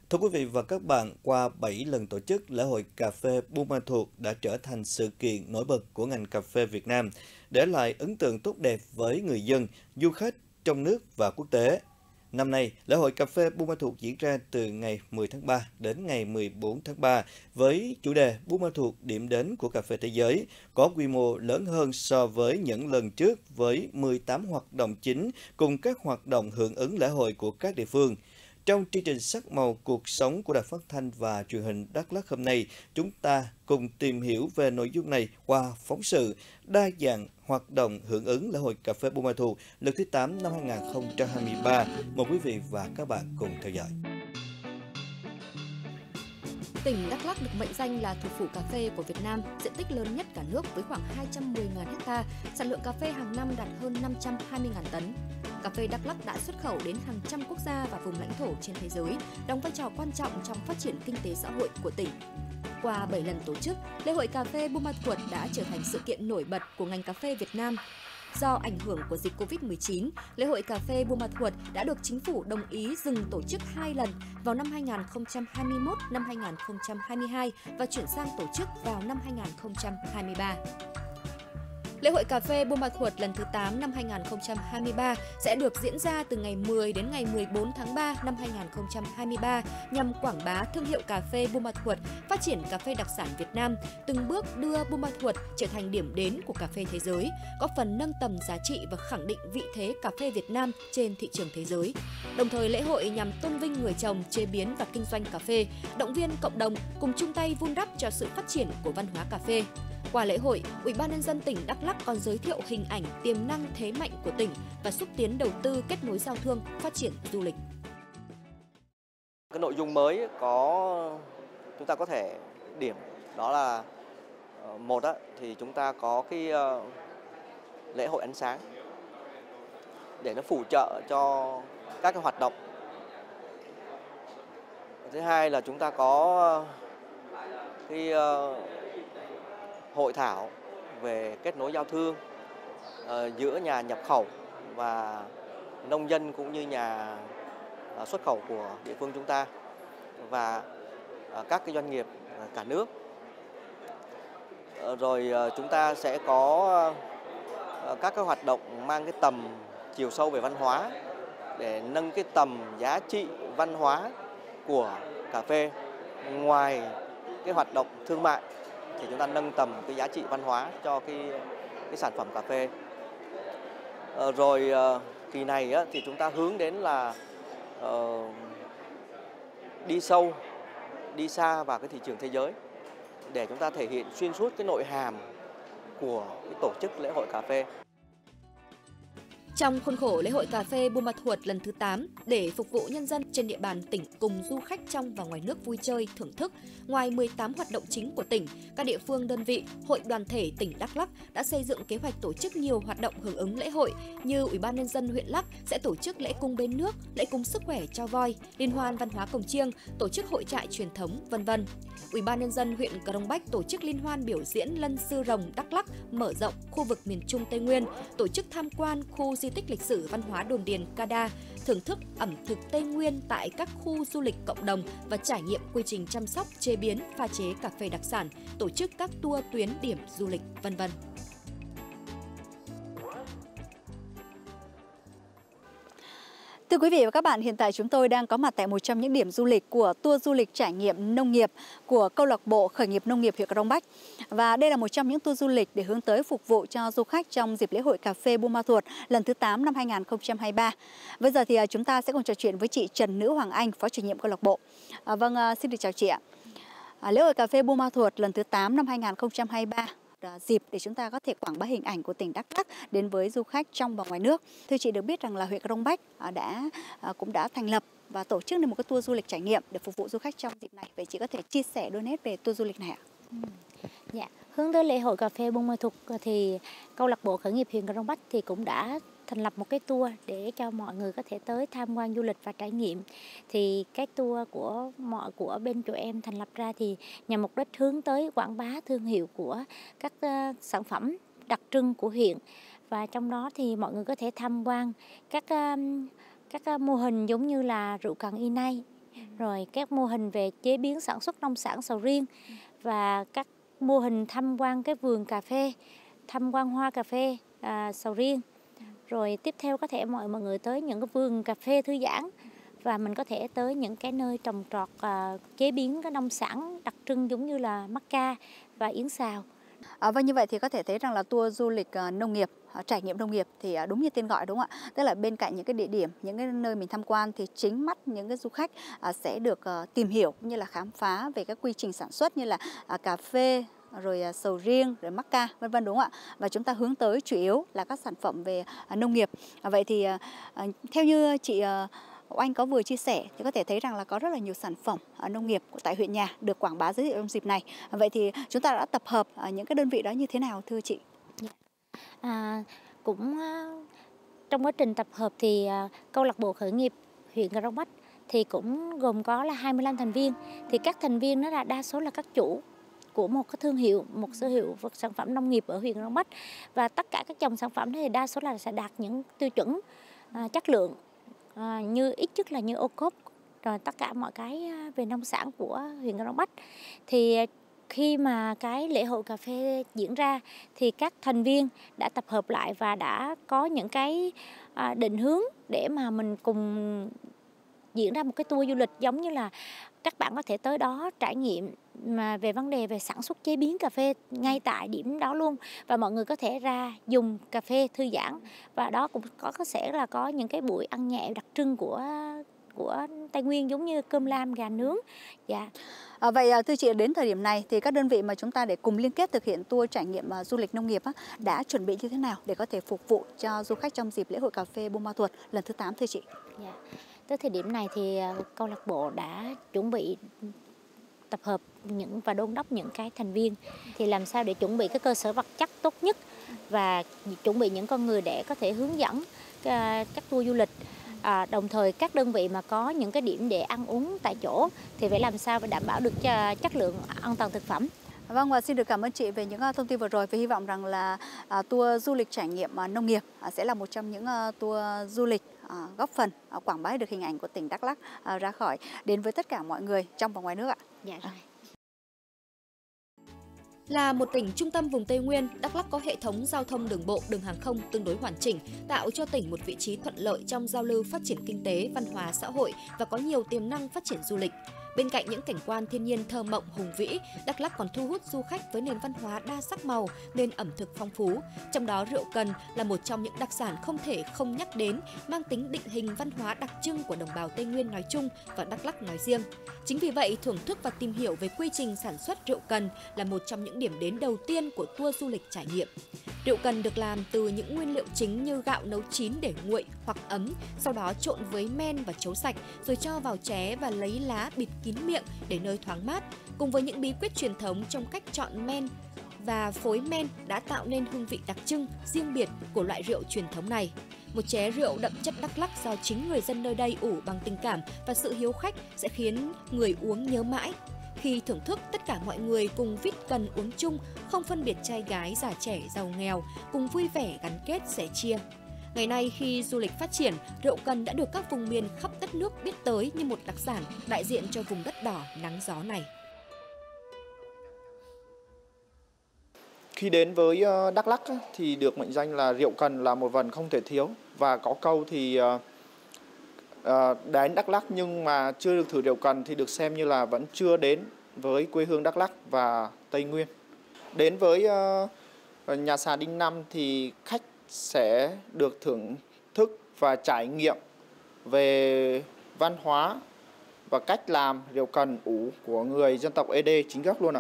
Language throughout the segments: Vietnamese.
Thưa quý vị và các bạn, qua 7 lần tổ chức, lễ hội cà phê Buôn Ma Thuột đã trở thành sự kiện nổi bật của ngành cà phê Việt Nam, để lại ấn tượng tốt đẹp với người dân, du khách trong nước và quốc tế. Năm nay, lễ hội cà phê Buôn Ma Thuột diễn ra từ ngày 10 tháng 3 đến ngày 14 tháng 3 với chủ đề Buôn Ma Thuột điểm đến của cà phê thế giới, có quy mô lớn hơn so với những lần trước với 18 hoạt động chính cùng các hoạt động hưởng ứng lễ hội của các địa phương. Trong chương trình Sắc màu cuộc sống của Đài Phát thanh và Truyền hình Đắk Lắk hôm nay, chúng ta cùng tìm hiểu về nội dung này qua phóng sự đa dạng hoạt động hưởng ứng lễ hội cà phê Buôn Ma Thuột lần thứ 8 năm 2023. Mời quý vị và các bạn cùng theo dõi. Tỉnh Đắk Lắk được mệnh danh là thủ phủ cà phê của Việt Nam, diện tích lớn nhất cả nước với khoảng 210.000 ha, sản lượng cà phê hàng năm đạt hơn 520.000 tấn. Cà phê Đắk Lắk đã xuất khẩu đến hàng trăm quốc gia và vùng lãnh thổ trên thế giới, đóng vai trò quan trọng trong phát triển kinh tế xã hội của tỉnh. Qua 7 lần tổ chức, lễ hội cà phê Buôn Ma Thuột đã trở thành sự kiện nổi bật của ngành cà phê Việt Nam. Do ảnh hưởng của dịch Covid-19, lễ hội cà phê Buôn Ma Thuột đã được chính phủ đồng ý dừng tổ chức 2 lần vào năm 2021, năm 2022 và chuyển sang tổ chức vào năm 2023. Lễ hội cà phê Buôn Ma Thuột lần thứ 8 năm 2023 sẽ được diễn ra từ ngày 10 đến ngày 14 tháng 3 năm 2023 nhằm quảng bá thương hiệu cà phê Buôn Ma Thuột, phát triển cà phê đặc sản Việt Nam, từng bước đưa Buôn Ma Thuột trở thành điểm đến của cà phê thế giới, góp phần nâng tầm giá trị và khẳng định vị thế cà phê Việt Nam trên thị trường thế giới. Đồng thời, lễ hội nhằm tôn vinh người trồng, chế biến và kinh doanh cà phê, động viên cộng đồng cùng chung tay vun đắp cho sự phát triển của văn hóa cà phê. Qua lễ hội, Ủy ban nhân dân tỉnh Đắk Lắk còn giới thiệu hình ảnh, tiềm năng thế mạnh của tỉnh và xúc tiến đầu tư, kết nối giao thương, phát triển du lịch. Cái nội dung mới chúng ta có thể điểm đó là một thì chúng ta có cái lễ hội ánh sáng để nó phụ trợ cho các cái hoạt động. Thứ hai là chúng ta có cái hội thảo về kết nối giao thương giữa nhà nhập khẩu và nông dân cũng như nhà xuất khẩu của địa phương chúng ta và các cái doanh nghiệp cả nước. Rồi chúng ta sẽ có các cái hoạt động mang cái tầm chiều sâu về văn hóa để nâng cái tầm giá trị văn hóa của cà phê. Ngoài cái hoạt động thương mại thì chúng ta nâng tầm cái giá trị văn hóa cho cái sản phẩm cà phê. Rồi kỳ này thì chúng ta hướng đến là đi sâu, đi xa vào cái thị trường thế giới để chúng ta thể hiện xuyên suốt cái nội hàm của cái tổ chức lễ hội cà phê. Trong khuôn khổ lễ hội cà phê Buôn Ma Thuột lần thứ 8, để phục vụ nhân dân trên địa bàn tỉnh cùng du khách trong và ngoài nước vui chơi, thưởng thức, ngoài 18 hoạt động chính của tỉnh, các địa phương đơn vị, hội đoàn thể tỉnh Đắk Lắk đã xây dựng kế hoạch tổ chức nhiều hoạt động hưởng ứng lễ hội như Ủy ban nhân dân huyện Lắk sẽ tổ chức lễ cung bến nước, lễ cung sức khỏe cho voi, liên hoan văn hóa cồng chiêng, tổ chức hội trại truyền thống, v.v. Ủy ban nhân dân huyện Crong Bách tổ chức liên hoan biểu diễn Lân Sư Rồng Đắk Lắk mở rộng khu vực miền Trung Tây Nguyên, tổ chức tham quan khu di tích lịch sử văn hóa đồn điền Ca Đa, thưởng thức ẩm thực Tây Nguyên tại các khu du lịch cộng đồng và trải nghiệm quy trình chăm sóc, chế biến, pha chế cà phê đặc sản, tổ chức các tour tuyến điểm du lịch, v.v. Thưa quý vị và các bạn, hiện tại chúng tôi đang có mặt tại một trong những điểm du lịch của tour du lịch trải nghiệm nông nghiệp của câu lạc bộ khởi nghiệp nông nghiệp huyện Crong Bách. Và đây là một trong những tour du lịch để hướng tới phục vụ cho du khách trong dịp lễ hội cà phê Buôn Ma Thuột lần thứ 8 năm 2023. Bây giờ thì chúng ta sẽ cùng trò chuyện với chị Trần Nữ Hoàng Anh, phó chủ nhiệm câu lạc bộ. Xin được chào chị ạ. Lễ hội cà phê Buôn Ma Thuột lần thứ 8 năm 2023. Dịp để chúng ta có thể quảng bá hình ảnh của tỉnh Đắk Lắk đến với du khách trong và ngoài nước. Thưa chị, được biết rằng là huyện Crong Bách cũng đã thành lập và tổ chức nên một cái tour du lịch trải nghiệm để phục vụ du khách trong dịp này. Vậy chị có thể chia sẻ đôi nét về tour du lịch này ạ? Dạ, hướng tới lễ hội cà phê Buôn Ma Thuột thì câu lạc bộ khởi nghiệp huyện Crong Bách thì cũng đã thành lập một cái tour để cho mọi người có thể tới tham quan du lịch và trải nghiệm. Thì cái tour của bên tụi em thành lập ra thì nhằm mục đích hướng tới quảng bá thương hiệu của các sản phẩm đặc trưng của huyện. Và trong đó thì mọi người có thể tham quan các mô hình giống như là rượu cần Inai rồi các mô hình về chế biến sản xuất nông sản sầu riêng và các mô hình tham quan cái vườn cà phê, tham quan hoa cà phê sầu riêng. Rồi tiếp theo có thể mọi người tới những cái vườn cà phê thư giãn và mình có thể tới những cái nơi trồng trọt chế biến cái nông sản đặc trưng giống như là mắc ca và yến xào. Vâng, như vậy thì có thể thấy rằng là tour du lịch nông nghiệp, trải nghiệm nông nghiệp thì đúng như tên gọi đúng không ạ? Tức là bên cạnh những cái địa điểm, những cái nơi mình tham quan thì chính mắt những cái du khách sẽ được tìm hiểu cũng như là khám phá về các quy trình sản xuất như là cà phê, rồi sầu riêng, rồi mắc ca, vân vân, đúng không ạ? Và chúng ta hướng tới chủ yếu là các sản phẩm về nông nghiệp. Vậy thì theo như chị Oanh có vừa chia sẻ thì có thể thấy rằng là có rất là nhiều sản phẩm nông nghiệp tại huyện nhà được quảng bá giới thiệu trong dịp này. Vậy thì chúng ta đã tập hợp những cái đơn vị đó như thế nào thưa chị? Trong quá trình tập hợp thì câu lạc bộ khởi nghiệp huyện Crong Bách thì cũng gồm có là 25 thành viên. Thì các thành viên đó là đa số là các chủ của một cái thương hiệu, một thương hiệu sản phẩm nông nghiệp ở huyện Crong Bách. Và tất cả các dòng sản phẩm thì đa số là sẽ đạt những tiêu chuẩn chất lượng như ít nhất là như ô cốp, rồi tất cả mọi cái về nông sản của huyện Crong Bách. Thì khi mà cái lễ hội cà phê diễn ra thì các thành viên đã tập hợp lại và đã có những cái định hướng để mà mình cùng diễn ra một cái tour du lịch, giống như là các bạn có thể tới đó trải nghiệm mà về vấn đề về sản xuất chế biến cà phê ngay tại điểm đó luôn, và mọi người có thể ra dùng cà phê thư giãn, và đó cũng sẽ là có những cái buổi ăn nhẹ đặc trưng của Tây Nguyên giống như cơm lam, gà nướng. Dạ. Vậy thưa chị, đến thời điểm này thì các đơn vị mà chúng ta để cùng liên kết thực hiện tour trải nghiệm du lịch nông nghiệp đã chuẩn bị như thế nào để có thể phục vụ cho du khách trong dịp lễ hội cà phê Buôn Ma Thuột lần thứ 8 thưa chị? Dạ. Tới thời điểm này thì câu lạc bộ đã chuẩn bị tập hợp và đôn đốc những cái thành viên thì làm sao để chuẩn bị cái cơ sở vật chất tốt nhất và chuẩn bị những con người để có thể hướng dẫn các tour du lịch. Đồng thời các đơn vị mà có những cái điểm để ăn uống tại chỗ thì phải làm sao để đảm bảo được chất lượng an toàn thực phẩm. Vâng, và xin được cảm ơn chị về những thông tin vừa rồi, và hy vọng rằng là tour du lịch trải nghiệm nông nghiệp sẽ là một trong những tour du lịch góp phần quảng bá được hình ảnh của tỉnh Đắk Lắk ra khỏi đến với tất cả mọi người trong và ngoài nước ạ. Dạ rồi. Là một tỉnh trung tâm vùng Tây Nguyên, Đắk Lắk có hệ thống giao thông đường bộ, đường hàng không tương đối hoàn chỉnh, tạo cho tỉnh một vị trí thuận lợi trong giao lưu phát triển kinh tế, văn hóa, xã hội và có nhiều tiềm năng phát triển du lịch. Bên cạnh những cảnh quan thiên nhiên thơ mộng hùng vĩ, Đắk Lắk còn thu hút du khách với nền văn hóa đa sắc màu, nền ẩm thực phong phú. Trong đó rượu cần là một trong những đặc sản không thể không nhắc đến, mang tính định hình văn hóa đặc trưng của đồng bào Tây Nguyên nói chung và Đắk Lắk nói riêng. Chính vì vậy, thưởng thức và tìm hiểu về quy trình sản xuất rượu cần là một trong những điểm đến đầu tiên của tour du lịch trải nghiệm. Rượu cần được làm từ những nguyên liệu chính như gạo nấu chín để nguội hoặc ấm, sau đó trộn với men và chấu sạch, rồi cho vào chén và lấy lá bịt kín miệng để nơi thoáng mát. Cùng với những bí quyết truyền thống trong cách chọn men và phối men đã tạo nên hương vị đặc trưng, riêng biệt của loại rượu truyền thống này. Một chén rượu đậm chất Đắk Lắk do chính người dân nơi đây ủ bằng tình cảm và sự hiếu khách sẽ khiến người uống nhớ mãi. Khi thưởng thức, tất cả mọi người cùng vít cần uống chung, không phân biệt trai gái, già trẻ, giàu nghèo, cùng vui vẻ gắn kết sẻ chia. Ngày nay, khi du lịch phát triển, rượu cần đã được các vùng miền khắp đất nước biết tới như một đặc sản đại diện cho vùng đất đỏ nắng gió này. Khi đến với Đắk Lắk thì được mệnh danh là rượu cần là một phần không thể thiếu. Và có câu thì đến Đắk Lắk nhưng mà chưa được thử rượu cần thì được xem như là vẫn chưa đến với quê hương Đắk Lắk và Tây Nguyên. Đến với nhà sàn Đinh Năm thì khách sẽ được thưởng thức và trải nghiệm về văn hóa và cách làm rượu cần ủ của người dân tộc Ede chính gốc luôn ạ.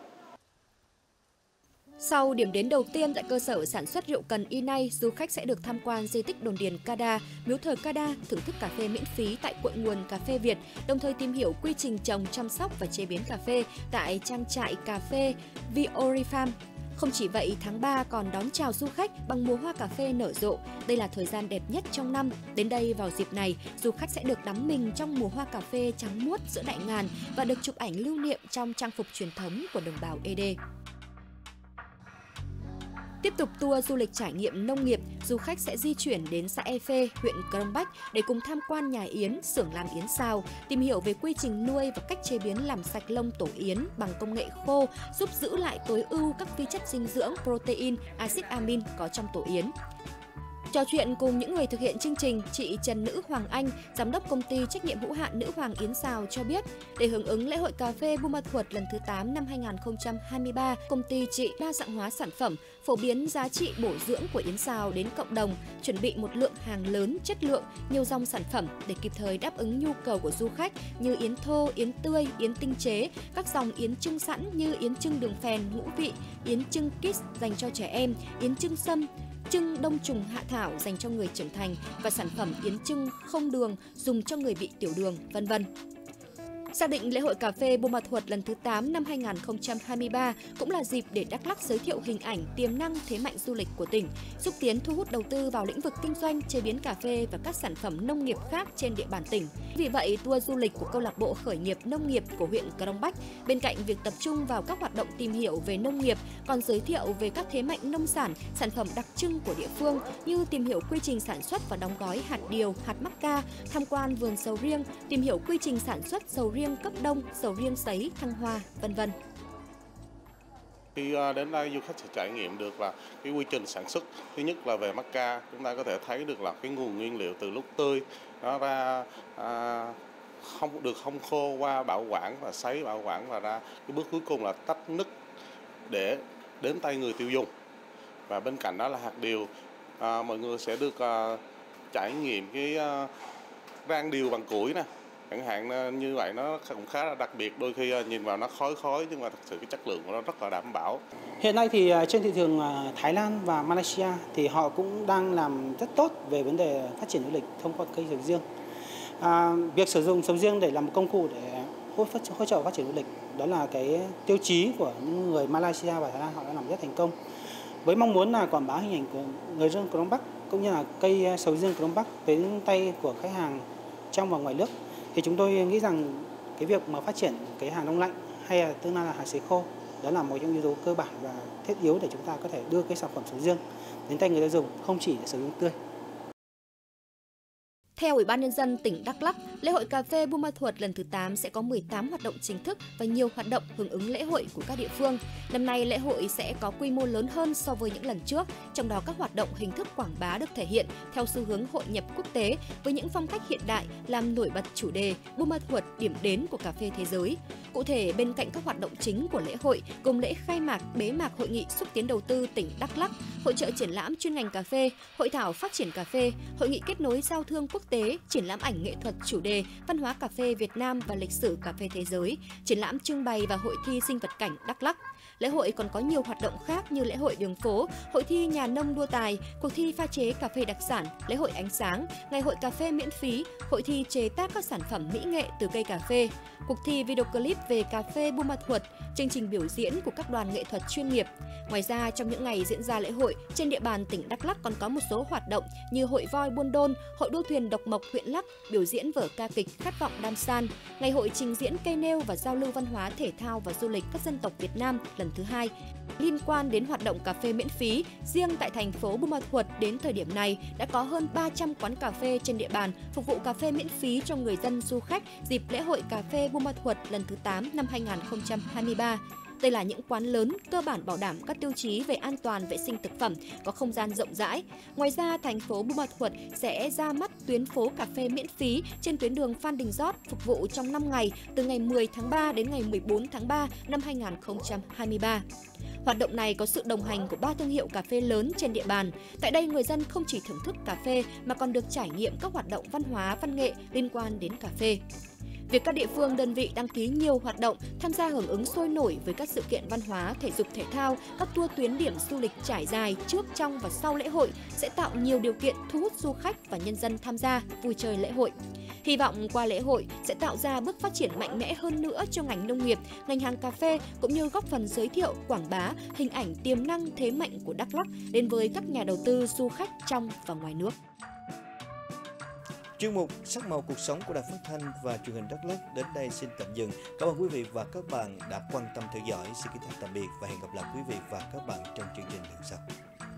Sau điểm đến đầu tiên tại cơ sở sản xuất rượu cần Inay, du khách sẽ được tham quan di tích đồn điền Ca-đa, miếu thờ Ca-đa, thưởng thức cà phê miễn phí tại cội nguồn cà phê Việt, đồng thời tìm hiểu quy trình trồng, chăm sóc và chế biến cà phê tại trang trại cà phê Viori Farm. Không chỉ vậy, tháng 3 còn đón chào du khách bằng mùa hoa cà phê nở rộ. Đây là thời gian đẹp nhất trong năm. Đến đây vào dịp này, du khách sẽ được đắm mình trong mùa hoa cà phê trắng muốt giữa đại ngàn và được chụp ảnh lưu niệm trong trang phục truyền thống của đồng bào Ede. Tiếp tục tour du lịch trải nghiệm nông nghiệp, du khách sẽ di chuyển đến xã E Phê, huyện Crong Bách để cùng tham quan nhà yến, xưởng làm yến xào, tìm hiểu về quy trình nuôi và cách chế biến làm sạch lông tổ yến bằng công nghệ khô, giúp giữ lại tối ưu các vi chất dinh dưỡng, protein, axit amin có trong tổ yến. Trò chuyện cùng những người thực hiện chương trình, chị Trần Nữ Hoàng Anh, giám đốc công ty trách nhiệm hữu hạn Nữ Hoàng Yến Xào cho biết, để hưởng ứng lễ hội cà phê Buôn Ma Thuột lần thứ 8 năm 2023, công ty chị đa dạng hóa sản phẩm, phổ biến giá trị bổ dưỡng của yến xào đến cộng đồng, chuẩn bị một lượng hàng lớn, chất lượng, nhiều dòng sản phẩm để kịp thời đáp ứng nhu cầu của du khách như yến thô, yến tươi, yến tinh chế, các dòng yến chưng sẵn như yến chưng đường phèn, ngũ vị, yến chưng kids dành cho trẻ em, yến chưng sâm, chưng đông trùng hạ thảo dành cho người trưởng thành và sản phẩm yến chưng không đường dùng cho người bị tiểu đường, vân vân. Xác định lễ hội cà phê Buôn Ma Thuột lần thứ 8 năm 2023 cũng là dịp để Đắk Lắk giới thiệu hình ảnh, tiềm năng, thế mạnh du lịch của tỉnh, xúc tiến thu hút đầu tư vào lĩnh vực kinh doanh, chế biến cà phê và các sản phẩm nông nghiệp khác trên địa bàn tỉnh. Vì vậy, tour du lịch của câu lạc bộ khởi nghiệp nông nghiệp của huyện Crong Bách, bên cạnh việc tập trung vào các hoạt động tìm hiểu về nông nghiệp, còn giới thiệu về các thế mạnh nông sản, sản phẩm đặc trưng của địa phương như tìm hiểu quy trình sản xuất và đóng gói hạt điều, hạt mắc ca, tham quan vườn sầu riêng, tìm hiểu quy trình sản xuất sầu riêng cấp đông, sầu riêng sấy, thăng hoa, vân vân. Khi đến đây du khách sẽ trải nghiệm được là cái quy trình sản xuất. Thứ nhất là về mắc ca, chúng ta có thể thấy được là cái nguồn nguyên liệu từ lúc tươi nó ra không khô qua bảo quản và sấy bảo quản và ra cái bước cuối cùng là tách nứt để đến tay người tiêu dùng. Và bên cạnh đó là hạt điều, mọi người sẽ được trải nghiệm cái rang điều bằng củi nè. Chẳng hạn như vậy nó cũng khá là đặc biệt, đôi khi nhìn vào nó khói nhưng mà thực sự cái chất lượng của nó rất là đảm bảo. Hiện nay thì trên thị trường Thái Lan và Malaysia thì họ cũng đang làm rất tốt về vấn đề phát triển du lịch thông qua cây sầu riêng. Việc sử dụng sầu riêng để làm một công cụ để hỗ trợ phát triển du lịch, đó là cái tiêu chí của những người Malaysia và Thái Lan, họ đã làm rất thành công. Với mong muốn là quảng bá hình ảnh của người dân Crong Bách cũng như là cây sầu riêng Crong Bách đến tay của khách hàng trong và ngoài nước, thì chúng tôi nghĩ rằng cái việc mà phát triển cái hàng đông lạnh hay là tương lai là hàng sấy khô, đó là một trong những yếu tố cơ bản và thiết yếu để chúng ta có thể đưa cái sản phẩm sầu riêng đến tay người tiêu dùng, không chỉ để sử dụng tươi. Theo Ủy ban Nhân dân tỉnh Đắk Lắk, lễ hội cà phê Buôn Ma Thuột lần thứ 8 sẽ có 18 hoạt động chính thức và nhiều hoạt động hưởng ứng lễ hội của các địa phương. Năm nay, lễ hội sẽ có quy mô lớn hơn so với những lần trước, trong đó các hoạt động hình thức quảng bá được thể hiện theo xu hướng hội nhập quốc tế với những phong cách hiện đại làm nổi bật chủ đề Buôn Ma Thuột, điểm đến của cà phê thế giới. Cụ thể, bên cạnh các hoạt động chính của lễ hội, gồm lễ khai mạc, bế mạc hội nghị xúc tiến đầu tư tỉnh Đắk Lắk, hội chợ triển lãm chuyên ngành cà phê, hội thảo phát triển cà phê, hội nghị kết nối giao thương quốc tế, triển lãm ảnh nghệ thuật chủ đề văn hóa cà phê Việt Nam và lịch sử cà phê thế giới, triển lãm trưng bày và hội thi sinh vật cảnh Đắk Lắk. Lễ hội còn có nhiều hoạt động khác như lễ hội đường phố, hội thi nhà nông đua tài, cuộc thi pha chế cà phê đặc sản, lễ hội ánh sáng, ngày hội cà phê miễn phí, hội thi chế tác các sản phẩm mỹ nghệ từ cây cà phê, cuộc thi video clip về cà phê Buôn Ma Thuột, chương trình biểu diễn của các đoàn nghệ thuật chuyên nghiệp. Ngoài ra, trong những ngày diễn ra lễ hội, trên địa bàn tỉnh Đắk Lắk còn có một số hoạt động như hội voi Buôn Đôn, hội đua thuyền độc mộc huyện Lắk, biểu diễn vở ca kịch Khát vọng Đam San, ngày hội trình diễn cây nêu và giao lưu văn hóa thể thao và du lịch các dân tộc Việt Nam lần thứ 2. Liên quan đến hoạt động cà phê miễn phí, riêng tại thành phố Buôn Ma Thuột đến thời điểm này đã có hơn 300 quán cà phê trên địa bàn phục vụ cà phê miễn phí cho người dân du khách dịp lễ hội cà phê Buôn Ma Thuột lần thứ 8 năm 2023. Đây là những quán lớn cơ bản bảo đảm các tiêu chí về an toàn vệ sinh thực phẩm, có không gian rộng rãi. Ngoài ra, thành phố Buôn Ma Thuột sẽ ra mắt tuyến phố cà phê miễn phí trên tuyến đường Phan Đình Giót phục vụ trong 5 ngày từ ngày 10 tháng 3 đến ngày 14 tháng 3 năm 2023. Hoạt động này có sự đồng hành của 3 thương hiệu cà phê lớn trên địa bàn. Tại đây, người dân không chỉ thưởng thức cà phê mà còn được trải nghiệm các hoạt động văn hóa, văn nghệ liên quan đến cà phê. Việc các địa phương, đơn vị đăng ký nhiều hoạt động, tham gia hưởng ứng sôi nổi với các sự kiện văn hóa, thể dục thể thao, các tour tuyến điểm du lịch trải dài trước, trong và sau lễ hội sẽ tạo nhiều điều kiện thu hút du khách và nhân dân tham gia vui chơi lễ hội. Hy vọng qua lễ hội sẽ tạo ra bước phát triển mạnh mẽ hơn nữa cho ngành nông nghiệp, ngành hàng cà phê cũng như góp phần giới thiệu, quảng bá hình ảnh tiềm năng thế mạnh của Đắk Lắk đến với các nhà đầu tư, du khách trong và ngoài nước. Chuyên mục Sắc màu cuộc sống của Đài Phát thanh và Truyền hình Đắk Lắk đến đây xin tạm dừng. Cảm ơn quý vị và các bạn đã quan tâm theo dõi. Xin kính chào tạm biệt và hẹn gặp lại quý vị và các bạn trong chương trình lần sau.